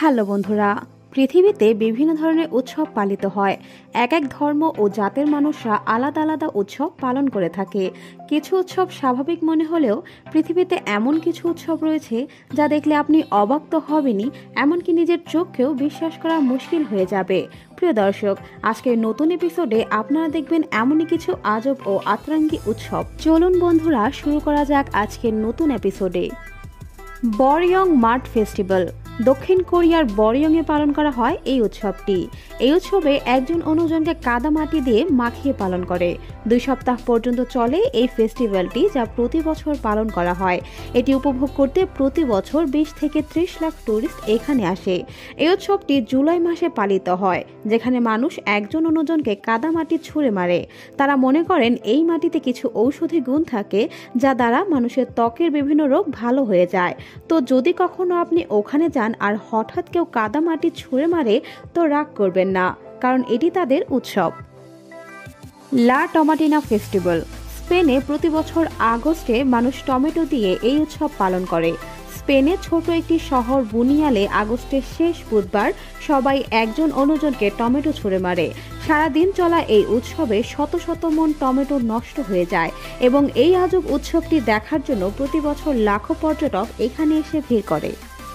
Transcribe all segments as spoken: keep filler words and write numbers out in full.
Hello বন্ধুরা, পৃথিবীতে বিভিন্ন ধরনের উৎসব পালিত হয়। এক এক ধর্ম ও জাতের মানুষরা আলাদা আলাদা উৎসব পালন করে থাকে। কিছু উৎসব স্বাভাবিক মনে হলেও পৃথিবীতে এমন কিছু উৎসব রয়েছে যা দেখলে আপনি অবাক তো হবেনই, এমনকি নিজের চোখকেও বিশ্বাস করা মুশকিল হয়ে যাবে। প্রিয় দর্শক, আজকের নতুন এপিসোডে আপনারা দেখবেন এমনই কিছু আজব ও আতরঙ্গী উৎসব। চলুন বন্ধুরা, শুরু করা যাক আজকের নতুন এপিসোডে। Boryeong mud festival. দক্ষিণ কোরিয়ার বরইয়ংয়ে পালন করা হয় এই উৎসবটি। এই উৎসবে একজন অন্যজনকে কাদা মাটি দিয়ে মাখিয়ে পালন করে। দুই সপ্তাহ পর্যন্ত চলে এই ফেস্টিভ্যালটি, যা প্রতি বছর পালন করা হয়। এটি উপভোগ করতে প্রতি বছর বিশ থেকে ত্রিশ লাখ টুরিস্ট এখানে আসে। এই উৎসবটি জুলাই মাসে পালিত হয়, যেখানে মানুষ একজন অন্যজনকে কাদা মাটি ছুঁড়ে মারে। তারা মনে করেন এই মাটিতে কিছু ঔষধি গুণ থাকে, যা দ্বারা মানুষের ত্বকের বিভিন্ন রোগ ভালো হয়ে যায়। তো যদি কখনো আপনি ওখানে যান আর হঠাৎ কেউ কাদা মাটি ছুঁড়ে মারে, তো রাগ করবেন না, কারণ এটি তাদের উৎসব। La Tomatina festival. স্পেনে প্রতি বছর আগস্টে মানুষ টমেটো দিয়ে এই উৎসব পালন করে। স্পেনের ছোট একটি শহর বুনিয়ালে আগস্টের শেষ বুধবার সবাই একজন অন্যজনকে টমেটো ছুঁড়ে মারে। সারাদিন চলা এই উৎসবে শত শত মন টমেটো নষ্ট হয়ে যায় এবং এই আজব উৎসবটি দেখার জন্য প্রতি বছর লাখো পর্যটক এখানে এসে ভিড় করে।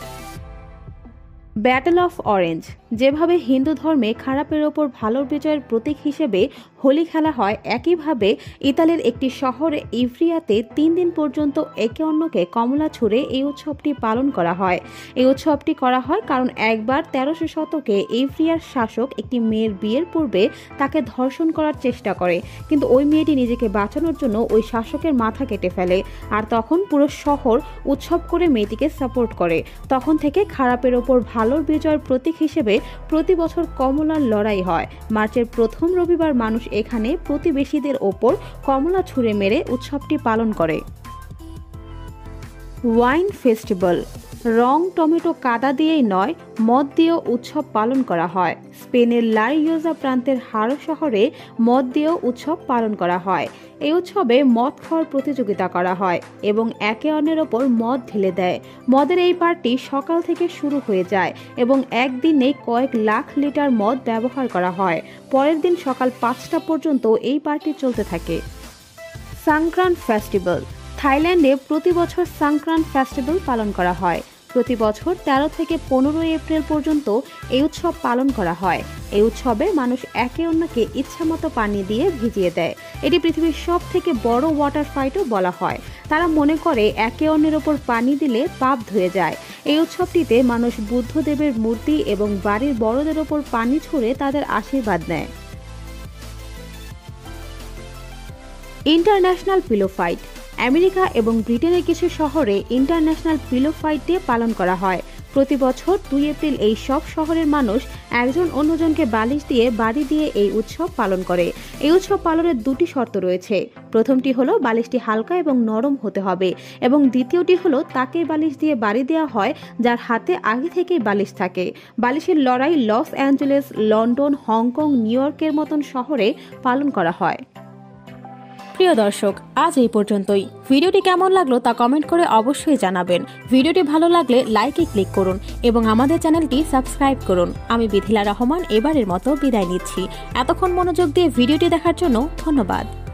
Battle of orange. যেভাবে হিন্দু ধর্মে খারাপের ওপর ভালোর বিজয়ের প্রতীক হিসেবে হোলি খেলা হয়, একইভাবে ইতালির একটি শহরে ইভ্রিয়াতে তিন দিন পর্যন্ত একে অন্যকে কমলা ছুঁড়ে এই উৎসবটি পালন করা হয়। এই উৎসবটি করা হয় কারণ একবার তেরোশো শতকে ইভ্রিয়ার শাসক একটি মেয়ের বিয়ের পূর্বে তাকে ধর্ষণ করার চেষ্টা করে, কিন্তু ওই মেয়েটি নিজেকে বাঁচানোর জন্য ওই শাসকের মাথা কেটে ফেলে, আর তখন পুরো শহর উৎসব করে মেয়েটিকে সাপোর্ট করে। তখন থেকে খারাপের ওপর ভালোর বিজয়ের প্রতীক হিসেবে প্রতি বছর কমলার লড়াই হয়। মার্চের প্রথম রবিবার মানুষ এখানে প্রতিবেশীদের ওপর কমলা ছুঁড়ে মেরে উৎসবটি পালন করে। Wine festival. রং টমেটো কাদা দিয়েই নয়, মদ দিয়েও উৎসব পালন করা হয়। স্পেনের লা রিওজা প্রান্তের হারো শহরে মদ দিয়েও উৎসব পালন করা হয়। এই উৎসবে মদ খাওয়ার প্রতিযোগিতা করা হয় এবং একে অন্যের ওপর মদ ঢেলে দেয়। মদের এই পার্টি সকাল থেকে শুরু হয়ে যায় এবং একদিনে কয়েক লাখ লিটার মদ ব্যবহার করা হয়। পরের দিন সকাল পাঁচটা পর্যন্ত এই পার্টি চলতে থাকে। সংক্রান্ত ফেস্টিভ্যাল। থাইল্যান্ডে প্রতি বছর সংক্রান্ত ফেস্টিভ্যাল পালন করা হয়। প্রতি বছর তেরো থেকে পনেরোই এপ্রিল পর্যন্ত এই উৎসব পালন করা হয়। এই উৎসবে মানুষ একে অন্যকে ইচ্ছামতো পানি দিয়ে ভিজিয়ে দেয়। এটি পৃথিবীর সব থেকে বড় ওয়াটার ফাইটও বলা হয়। তারা মনে করে একে অন্যের ওপর পানি দিলে পাপ ধুয়ে যায়। এই উৎসবটিতে মানুষ বুদ্ধদেবের মূর্তি এবং বাড়ির বড়দের ওপর পানি ছুঁড়ে তাদের আশীর্বাদ নেয়। International pillow fight. আমেরিকা এবং ব্রিটেনের কিছু শহরে ইন্টারন্যাশনাল পিলো ফাইট ডে পালন করা হয়। প্রতি বছর দুই এপ্রিল এই সব শহরের মানুষ একজন অন্যজনকে বালিশ দিয়ে বাড়ি দিয়ে এই উৎসব পালন করে। এই উৎসব পালনের দুটি শর্ত রয়েছে। প্রথমটি হলো বালিশটি হালকা এবং নরম হতে হবে, এবং দ্বিতীয়টি হলো তাকে বালিশ দিয়ে বাড়ি দেওয়া হয় যার হাতে আগে থেকেই বালিশ থাকে। বালিশের লড়াই লস অ্যাঞ্জেলেস, লন্ডন, হংকং, নিউ ইয়র্কের মতন শহরে পালন করা হয়। প্রিয় দর্শক, আজ এই পর্যন্তই। ভিডিওটি কেমন লাগলো তা কমেন্ট করে অবশ্যই জানাবেন। ভিডিওটি ভালো লাগলে লাইকে ক্লিক করুন এবং আমাদের চ্যানেলটি সাবস্ক্রাইব করুন। আমি বিথিলা রহমান এবারের মতো বিদায় নিচ্ছি। এতক্ষণ মনোযোগ দিয়ে ভিডিওটি দেখার জন্য ধন্যবাদ।